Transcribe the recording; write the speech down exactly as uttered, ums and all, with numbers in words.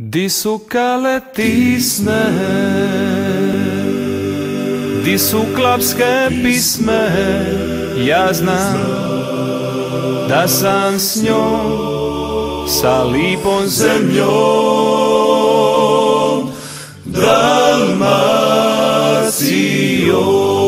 di sukale tisne, di su klapské písme, ja znam da sam s njom, sa lipom zemljom, Dalmacijom.